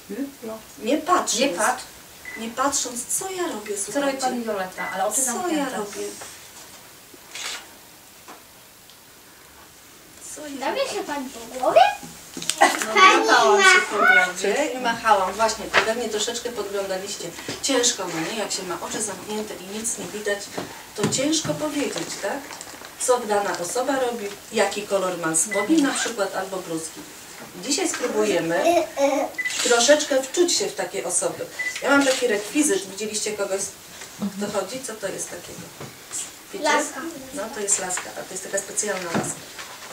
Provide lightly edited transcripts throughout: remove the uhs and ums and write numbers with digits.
Nie patrząc. Nie patrz. Nie patrząc, co ja robię, słuchajcie. Co robi pani Violetta? Ale oczy zamknięte. Co ja robię? Co ja Dowie się pani po głowie? No, machałam się po głowie i machałam. Właśnie, pewnie troszeczkę podglądaliście. Ciężko, no nie? Jak się ma oczy zamknięte i nic nie widać, to ciężko powiedzieć, tak? Co dana osoba robi, jaki kolor ma spodni na przykład, albo bluzki. Dzisiaj spróbujemy troszeczkę wczuć się w takie osoby. Ja mam taki rekwizyt. Widzieliście kogoś, kto chodzi? Co to jest takiego? Wiecie? Laska. No, to jest laska, a to jest taka specjalna laska.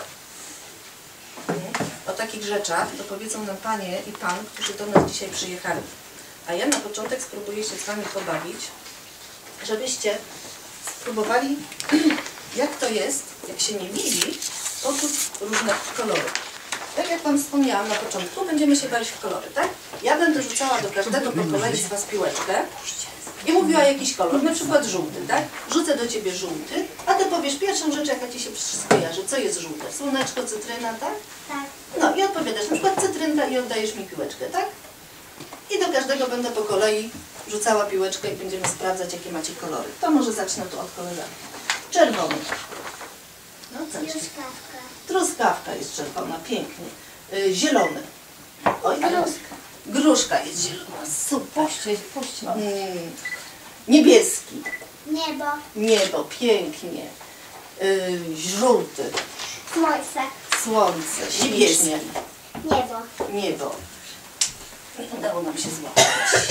O takich rzeczach to powiedzą nam panie i pan, którzy do nas dzisiaj przyjechali. A ja na początek spróbuję się z wami pobawić, żebyście spróbowali, jak to jest, jak się nie widzi, poczuć różne kolory. Tak jak wam wspomniałam na początku, będziemy się bawić w kolory, tak? Ja będę rzucała do każdego po kolei z was piłeczkę i mówiła jakiś kolor, na przykład żółty, tak? Rzucę do ciebie żółty, a ty powiesz pierwszą rzecz, jaka ci się skojarzy. Co jest żółte? Słoneczko, cytryna, tak? Tak. No i odpowiadasz, na przykład cytrynka i oddajesz mi piłeczkę, tak? I do każdego będę po kolei rzucała piłeczkę i będziemy sprawdzać, jakie macie kolory. To może zacznę tu od koleżanki. Czerwony. No, co jeszcze? Truskawka. Truskawka jest czerwona, pięknie. Zielony. Oj, gruszka jest zielona, super. Puśćcie. Niebieski. Niebo. Niebo, pięknie. Żółty. Słońce. Słońce, ślicznie. Niebo. Niebo. Nie udało nam się złapać.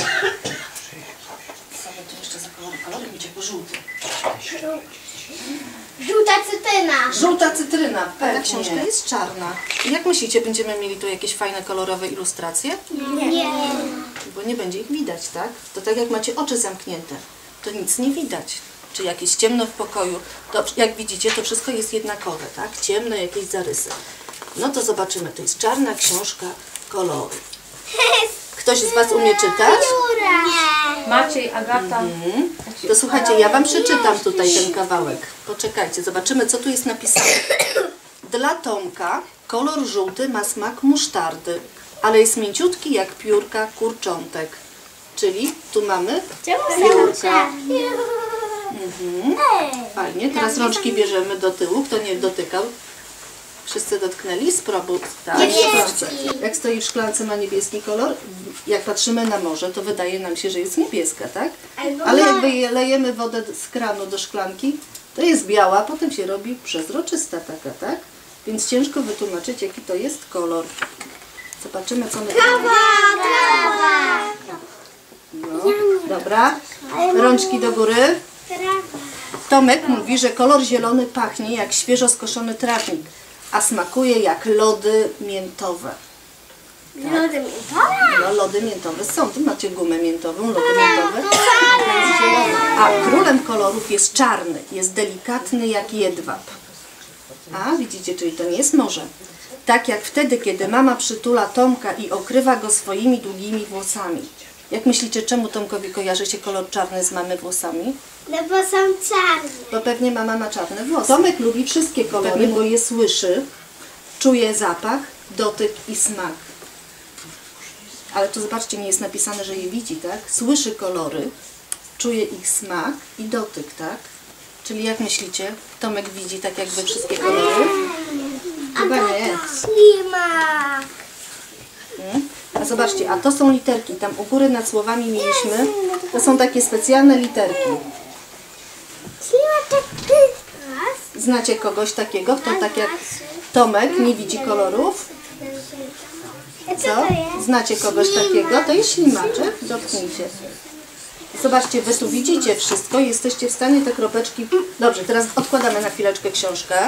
Co my tu jeszcze za kolory? Kolory mi ciepło żółty. Żółta cytryna. Żółta cytryna, pewnie. Ta książka jest czarna. Jak myślicie, będziemy mieli tu jakieś fajne kolorowe ilustracje? Nie. Bo nie będzie ich widać, tak? To tak jak macie oczy zamknięte, to nic nie widać. Czy jakieś ciemno w pokoju, to jak widzicie, to wszystko jest jednakowe, tak? Ciemne jakieś zarysy. No to zobaczymy, to jest czarna książka kolory. Ktoś z was umie czytać? Nie. Maciej, Agata. To słuchajcie, ja wam przeczytam tutaj ten kawałek. Poczekajcie, zobaczymy, co tu jest napisane. Dla Tomka kolor żółty ma smak musztardy, ale jest mięciutki jak piórka kurczątek. Czyli tu mamy piórka. Fajnie, teraz rączki bierzemy do tyłu. Kto nie dotykał? Wszyscy dotknęli? Spróbuj. Tak, Niebieski. jak stoi w szklance, ma niebieski kolor. Jak patrzymy na morze, to wydaje nam się, że jest niebieska, tak? Ale jak wylejemy wodę z kranu do szklanki, to jest biała, potem się robi przezroczysta taka, tak? Więc ciężko wytłumaczyć, jaki to jest kolor. Zobaczymy, co my... Trawa. No, dobra. Rączki do góry. Trawa. Tomek mówi, że kolor zielony pachnie jak świeżo skoszony trawnik, a smakuje jak lody miętowe. Lody miętowe? No, lody miętowe są. Tu macie gumę miętową, lody miętowe. A królem kolorów jest czarny, jest delikatny jak jedwab. A, widzicie, czyli to nie jest morze. Tak jak wtedy, kiedy mama przytula Tomka i okrywa go swoimi długimi włosami. Jak myślicie, czemu Tomkowi kojarzy się kolor czarny z mamy włosami? No bo są czarne. Bo pewnie mama ma czarne włosy. Tomek lubi wszystkie kolory, bo je słyszy, czuje zapach, dotyk i smak. Ale tu zobaczcie, nie jest napisane, że je widzi, tak? Słyszy kolory, czuje ich smak i dotyk, tak? Czyli jak myślicie, Tomek widzi tak jakby wszystkie kolory? Chyba nie. Ślimak. A zobaczcie, a to są literki. Tam u góry nad słowami mieliśmy, to są takie specjalne literki. Ślimaczek. Znacie kogoś takiego, kto tak jak Tomek nie widzi kolorów? Co Co? to jest? Znacie kogoś takiego? To jest ślimaczek. Dotknijcie. Zobaczcie, wy tu widzicie wszystko i jesteście w stanie te kropeczki... Dobrze, teraz odkładamy na chwileczkę książkę.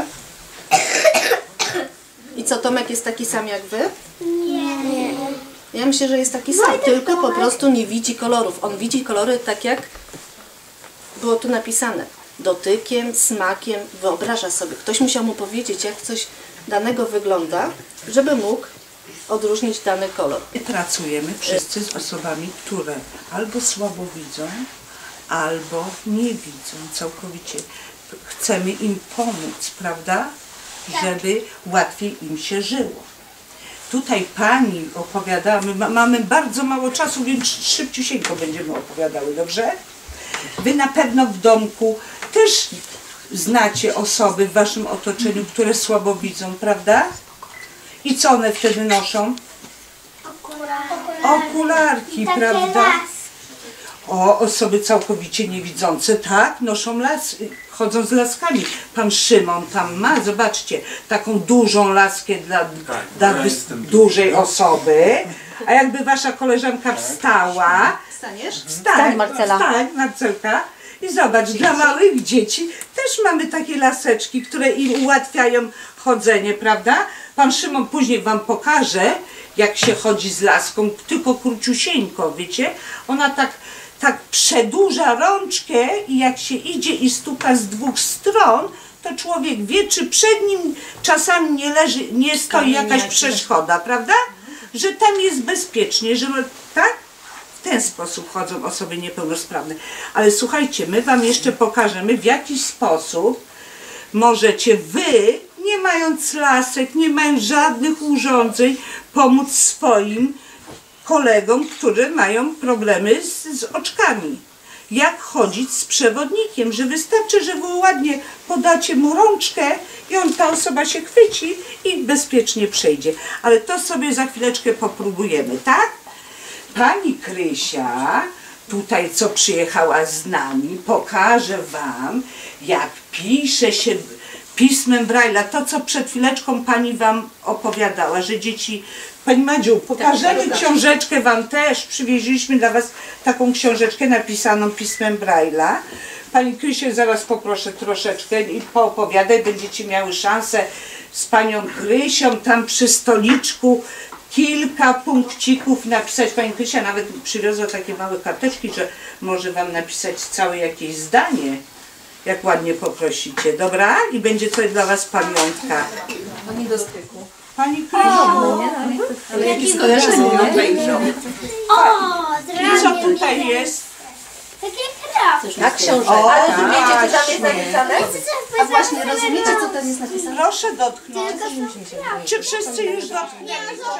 I co, Tomek jest taki sam jak wy? Nie. Ja myślę, że jest taki sam, tylko po prostu nie widzi kolorów. On widzi kolory tak jak było tu napisane. Dotykiem, smakiem, wyobraża sobie. Ktoś musiał mu powiedzieć, jak coś danego wygląda, żeby mógł odróżnić dany kolor. My pracujemy wszyscy z osobami, które albo słabo widzą, albo nie widzą całkowicie. Chcemy im pomóc, prawda? Żeby łatwiej im się żyło. tutaj pani opowiadała, my mamy bardzo mało czasu, więc szybciusieńko będziemy opowiadały, dobrze? Wy na pewno w domku też znacie osoby w waszym otoczeniu, które słabo widzą, prawda? I co one wtedy noszą? Okularki, Takie prawda? laski. O, osoby całkowicie niewidzące, tak, noszą chodzą z laskami. Pan Szymon tam ma, zobaczcie, taką dużą laskę dla dużej osoby. A jakby wasza koleżanka wstała, Staniesz? wstań, Marcela. wstań, Marcelka. I zobacz, dla małych dzieci też mamy takie laseczki, które im ułatwiają chodzenie, prawda? Pan Szymon później wam pokaże, jak się chodzi z laską, tylko króciusieńko, wiecie? Ona tak przedłuża rączkę i jak się idzie i stuka z dwóch stron, to człowiek wie, czy przed nim czasami nie stoi jakaś przeszkoda, prawda? Że tam jest bezpiecznie, że tak? W ten sposób chodzą osoby niepełnosprawne. Ale słuchajcie, my wam jeszcze pokażemy, w jaki sposób możecie wy, nie mając lasek, nie mając żadnych urządzeń, pomóc swoim kolegom, którzy mają problemy z oczkami. Jak chodzić z przewodnikiem, że wystarczy, że wy ładnie podacie mu rączkę i ta osoba się chwyci i bezpiecznie przejdzie. Ale to sobie za chwileczkę popróbujemy, tak? Pani Krysia, tutaj co przyjechała z nami, pokaże wam, jak pisze się pismem Braille'a. To, co przed chwileczką pani wam opowiadała, że dzieci... Pani Madziu, pokażemy książeczkę wam też. Przywieźliśmy dla was taką książeczkę napisaną pismem Braille'a. Pani Krysię zaraz poproszę troszeczkę i poopowiadaj. Będziecie miały szansę z panią Krysią tam przy stoliczku kilka punkcików napisać. Pani Krysia nawet przywiozła takie małe karteczki, że może wam napisać całe jakieś zdanie, jak ładnie poprosicie, dobra? I będzie coś dla was pamiątka. Nie do styku. Pani Krysiu, Ale jakie skojarzenie? O, i co tutaj jest? takie kropki. Tak, książek. O, Ale rozumiecie, co tam jest tak. napisane? A właśnie, rozumiecie, co tam jest napisane? Proszę dotknąć. Tylko Czy wszyscy już dotknęli?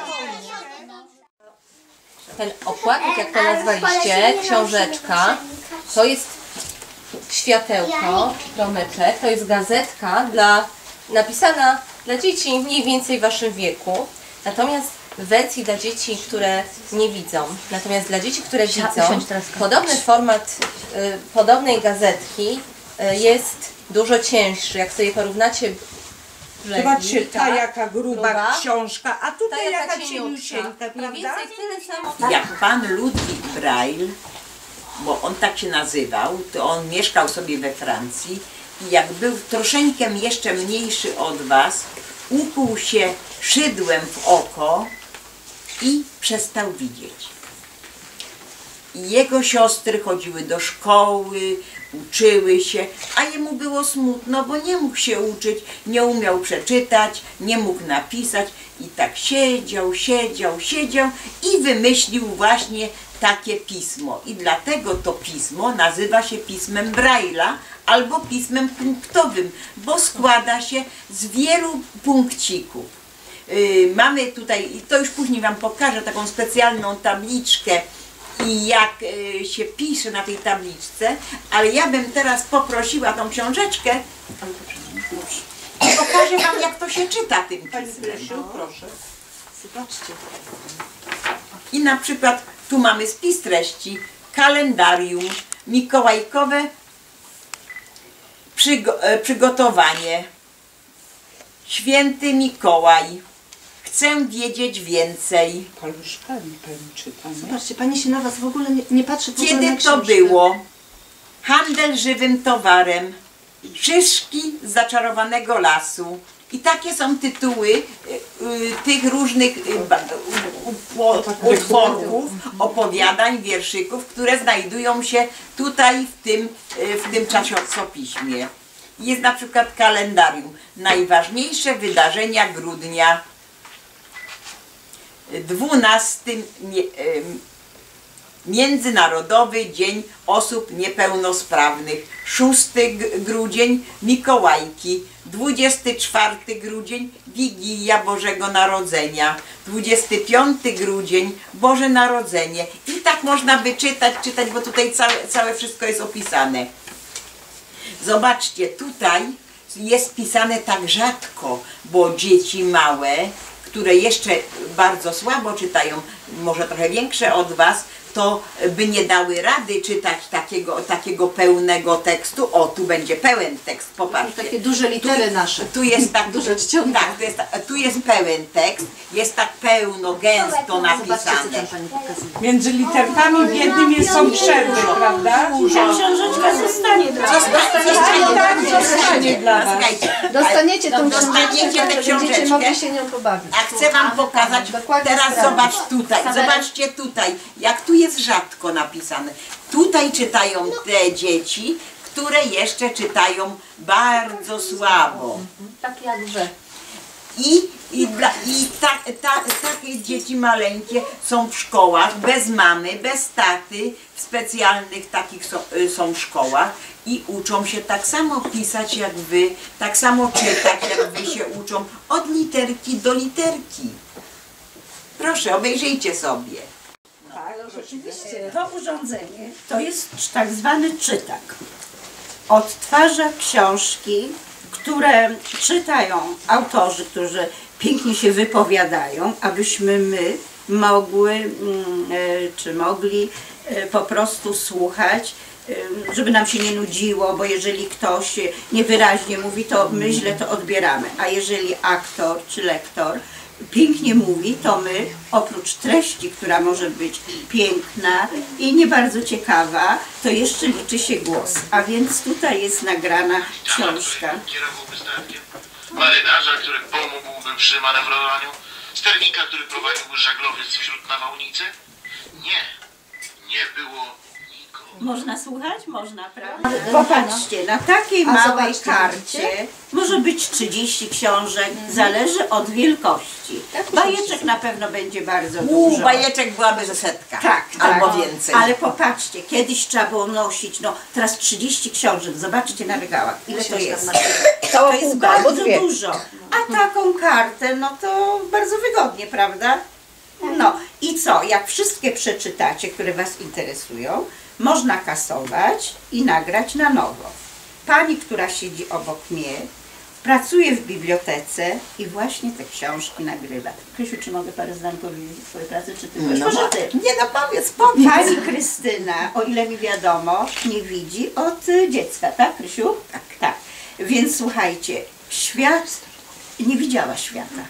Ten opłatek, jak to nazwaliście, książeczka, to jest światełko, promyczek, to jest gazetka napisana dla dzieci mniej więcej w waszym wieku. Natomiast w wersji dla dzieci, które nie widzą. Natomiast dla dzieci, które widzą, podobny format podobnej gazetki jest dużo cięższy. Jak sobie porównacie brzegi, Zobaczcie, ta tak? jaka gruba książka, a Ta tutaj jaka cieniutka. cieniusieńka, Mniej prawda? więcej tyle samo. Jak pan Ludwik Braille, bo on tak się nazywał, to on mieszkał sobie we Francji i jak był troszeczkę jeszcze mniejszy od was, ukuł się szydłem w oko i przestał widzieć. I jego siostry chodziły do szkoły, uczyły się, a jemu było smutno, bo nie mógł się uczyć, nie umiał przeczytać, nie mógł napisać i tak siedział i wymyślił właśnie takie pismo. I dlatego to pismo nazywa się pismem Braille'a albo pismem punktowym, bo składa się z wielu punkcików. Mamy tutaj, i to już później wam pokażę, taką specjalną tabliczkę i jak się pisze na tej tabliczce, ale ja bym teraz poprosiła tą książeczkę i pokażę wam, jak to się czyta tym pismem. Proszę. Zobaczcie. I na przykład tu mamy spis treści, kalendarium, mikołajkowe przygotowanie, święty Mikołaj, chcę wiedzieć więcej. Paluszkami pani czyta, nie? Zobaczcie, pani się na was w ogóle nie patrzy. w ogóle na Kiedy to książkę. było? Handel żywym towarem, szyszki z zaczarowanego lasu. I takie są tytuły tych różnych utworów, opowiadań, wierszyków, które znajdują się tutaj w tym czasopiśmie. Jest na przykład kalendarium. Najważniejsze wydarzenia grudnia. 12 Międzynarodowy Dzień Osób Niepełnosprawnych. 6 grudzień Mikołajki. 24 grudzień Wigilia Bożego Narodzenia. 25 grudzień Boże Narodzenie. I tak można by czytać, bo tutaj całe wszystko jest opisane. Zobaczcie, tutaj jest pisane tak rzadko, bo dzieci małe, które jeszcze bardzo słabo czytają, może trochę większe od Was, to by nie dały rady czytać takiego pełnego tekstu. O, tu będzie pełen tekst, popatrzcie. Takie duże litery nasze. Tu jest tak, Duże czcionka. tak, tu jest pełen tekst, jest tak pełno, gęsto Zobaczcie, co napisane. tam Pani pokazuje. Między literkami w jednym są przerwy, prawda? Książeczka zostanie dla was. Zostanie dla was. Słuchajcie, Dostaniecie tą dostaniecie tę książeczkę, będziecie książeczkę. mogli się nią pobawić. A chcę Wam pokazać, Dokładnie teraz sprawdzę. zobacz tutaj, zobaczcie tutaj, jak tu jest rzadko napisane. Tutaj czytają te dzieci, które jeszcze czytają bardzo słabo. Tak jak wy. Takie dzieci maleńkie są w szkołach, bez mamy, bez taty, w specjalnych takich są szkołach i uczą się tak samo pisać jak wy, tak samo czytać jak wy się uczą, od literki do literki. Proszę, obejrzyjcie sobie. To urządzenie to jest tak zwany czytak. Odtwarza książki, które czytają autorzy, którzy pięknie się wypowiadają, abyśmy my mogli po prostu słuchać, żeby nam się nie nudziło, bo jeżeli ktoś niewyraźnie mówi, to my źle to odbieramy, a jeżeli aktor czy lektor pięknie mówi, to my oprócz treści, która może być piękna i nie bardzo ciekawa, to jeszcze liczy się głos. A więc tutaj jest nagrana książka. Kierowałby statkiem, marynarza, który pomógłby przy manewrowaniu, sternika, który prowadziłby żaglowiec wśród nawałnicy? Nie było nikogo. Można słuchać? Można, prawda? Popatrzcie, na takiej małej zobaczcie, karcie może być 30 książek, zależy od wielkości. Bajeczek na pewno będzie bardzo dużo. Bajeczek byłaby ze setka, Tak, albo tak. więcej. Ale popatrzcie, kiedyś trzeba było nosić, no teraz 30 książek, zobaczcie na regałach, ile to jest. To jest bardzo dużo. A taką kartę, no to bardzo wygodnie, prawda? No i co, jak wszystkie przeczytacie, które Was interesują, można kasować i nagrać na nowo. Pani, która siedzi obok mnie, pracuje w bibliotece i właśnie te książki nagrywa. Krysiu, czy mogę parę zdań powiedzieć o swojej pracy, czy ty wiesz? Może ty? Nie no, powiedz. Pani Krystyna, o ile mi wiadomo, nie widzi od dziecka, tak Krysiu? Tak. Tak. Więc słuchajcie, nie widziała świata.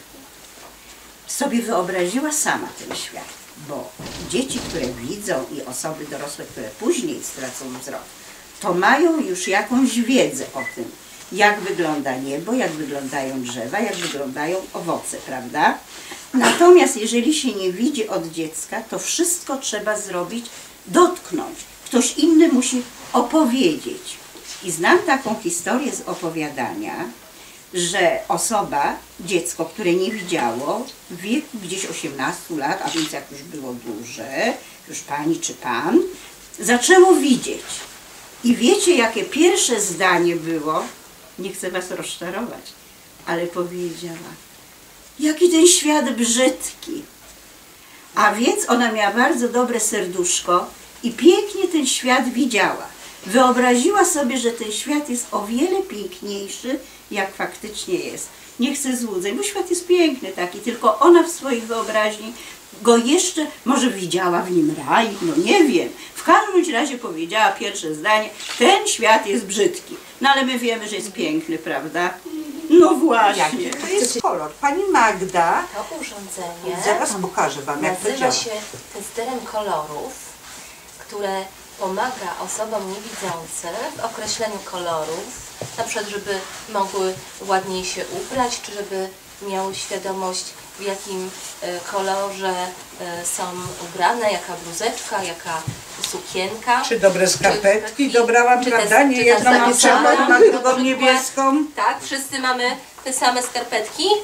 Sobie wyobraziła sama ten świat, bo dzieci, które widzą i osoby dorosłe, które później stracą wzrok, to mają już jakąś wiedzę o tym, jak wygląda niebo, jak wyglądają drzewa, jak wyglądają owoce, prawda? Natomiast jeżeli się nie widzi od dziecka, to wszystko trzeba zrobić, dotknąć. Ktoś inny musi opowiedzieć. I znam taką historię z opowiadania, że osoba, dziecko, które nie widziało, w wieku gdzieś 18 lat, a więc jak już było duże, już pani czy pan, zaczęło widzieć. I wiecie, jakie pierwsze zdanie było? Nie chcę was rozczarować, ale powiedziała: jaki ten świat brzydki. A więc ona miała bardzo dobre serduszko i pięknie ten świat widziała. Wyobraziła sobie, że ten świat jest o wiele piękniejszy, jak faktycznie jest. Nie chcę złudzeń, bo świat jest piękny taki, tylko ona w swojej wyobraźni go jeszcze, może widziała w nim raj, no nie wiem. W każdym razie powiedziała pierwsze zdanie: ten świat jest brzydki. No ale my wiemy, że jest piękny, prawda? No właśnie. Jaki to jest kolor? Pani Magda, To urządzenie zaraz pokażę Wam, jak to nazywa działa. się testerem kolorów, które pomaga osobom niewidzącym w określeniu kolorów, na przykład żeby mogły ładniej się ubrać, czy żeby miały świadomość, w jakim kolorze są ubrane, jaka bluzeczka, jaka sukienka. Czy dobre skarpetki dobrałam, czy prawda? Nie jedną ta nie sama, czerwoną, a drugą niebieską. Tak, wszyscy mamy te same skarpetki.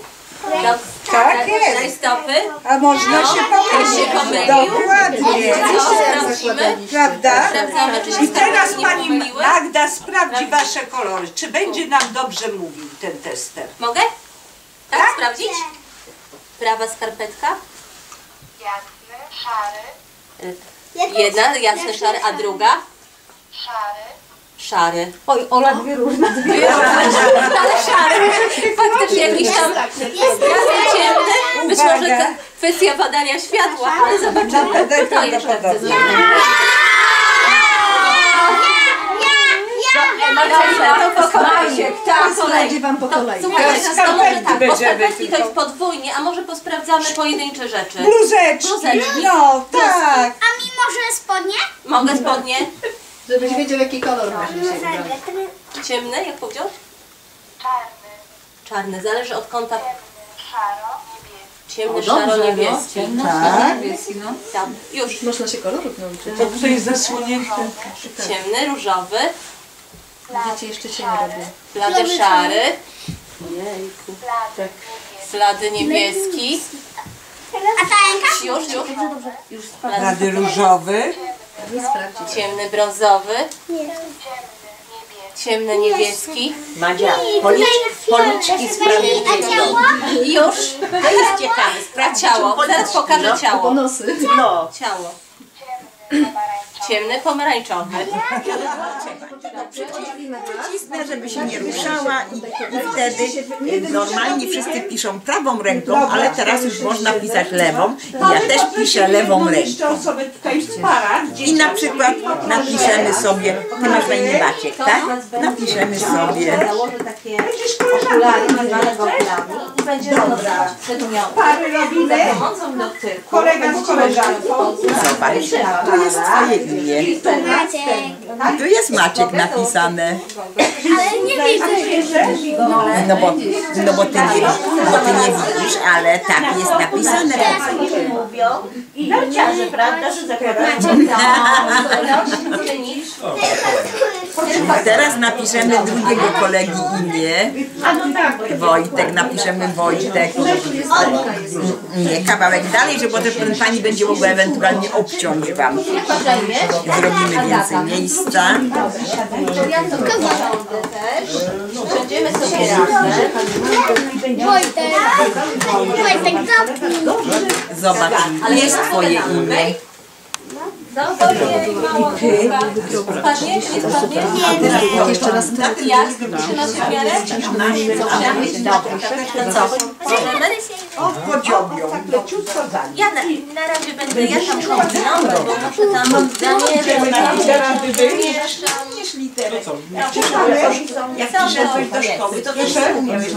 Tak jest. Rajstopy. A można się pomylić. Dokładnie. Sprawdzimy. Prawda? Sprawdzamy, czy się I teraz skarpetki pani nie pomyliły. Magda sprawdzi wasze kolory. Czy będzie nam dobrze mówił ten tester? Mogę? Tak? Sprawdzić? Prawa skarpetka. Jasny, szary, Jedna, jasny, szary, a druga? szary. Szary. Oj, Ola, dwie różne. Ale szary. Faktycznie jakiś tam jasny, ciemny. Być może to kwestia badania światła, ale zobaczymy. Kto jeszcze chce zrobić? Dobrze, to po kolei. Tak, kolej. Wam po kolei. Słuchajcie, to może tak, bo będziemy skarpetki to tylko. jest podwójnie, a może posprawdzamy pojedyncze rzeczy. Bluzeczki. Bluzeczki. No, tak. A mi może spodnie? Mogę spodnie? Żebyś wiedział, jaki kolor masz dzisiaj. Ciemne, jak powiedział? Czarny, Czarny, zależy od kąta. szaro, niebieski. Ciemny, szaro, niebieski. Tak. Tak, już. Można się kolorów nauczyć. To tutaj jest zasłonięte. Ciemny, różowy, Dzieci jeszcze się nie robią. blady szary, Blady, blady niebieski. A ta ręka? Już. Rady różowy. Ciemny, brązowy, ciemny, niebieski. Madzia, policzki sprawdziło. I już. To jest ciekawe, sprawdź Ciało. Zaraz pokażę ciało. Nosy. No. Ciało. Ciemny, pomarańczowy. Przycisnę, żeby się nie ruszała i wtedy normalnie wszyscy piszą prawą ręką, ale teraz już można pisać lewą. Ja też piszę lewą ręką. Jeszcze osoby tutaj w parach. I na przykład napiszemy sobie, ty masz na imię Maciek, tak? Napiszemy sobie. Założę takie okulary nazwane goglami i będzie rozdawać przedmioty. Pary robimy. Pomocą dotyku. Kolega z koleżanką. Zobacz, tu jest twoje imię. Maciek. Tu jest Maciek napisane. Ale nie widzę. No bo ty nie widzisz, ale tak jest napisane. I narciarze, prawda, że zakładają. Teraz napiszemy drugiego kolegi imię. Wojtek, napiszemy Wojtek. Nie, kawałek dalej, że potem pani będzie mogła ewentualnie obciąć wam. Zrobimy więcej miejsca. Ja to usiądę też. Będziemy sobie razem. Wojtek, zapnij. Zobacz, jest twoje imię. Mało spadnie? Nie spadnie? Jeszcze raz. Jak? Trzyma się w miarę? To co? Możemy? O, podziobią. Ja na razie będę ja tam kombinować, bo muszę tam Jak przyszedłeś do szkoły, to też umiałeś.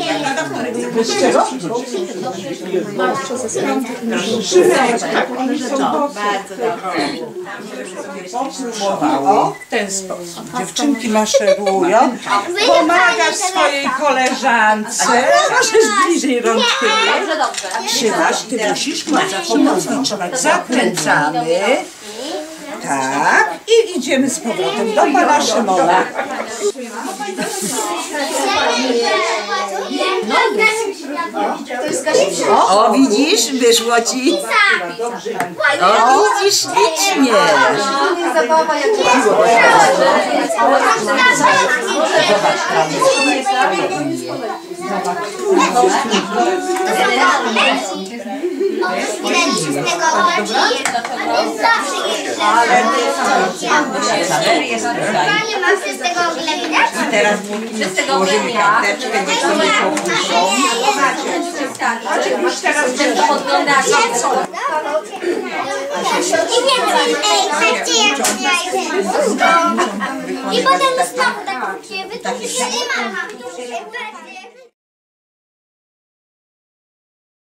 O, w ten sposób. Dziewczynki maszerują. Pomagasz swojej koleżance. Możesz bliżej rączki. Dobrze, dobrze. Trzymasz, ty musisz mocno trzymać. Zakręcamy. Tak. I idziemy z powrotem do pana Szymona. O, widzisz, wyszło ci. O, widzisz, ślicznie. I teraz włożymy karteczkę, niech sobie popuszczą. I potem znowu tak się wytrzyma.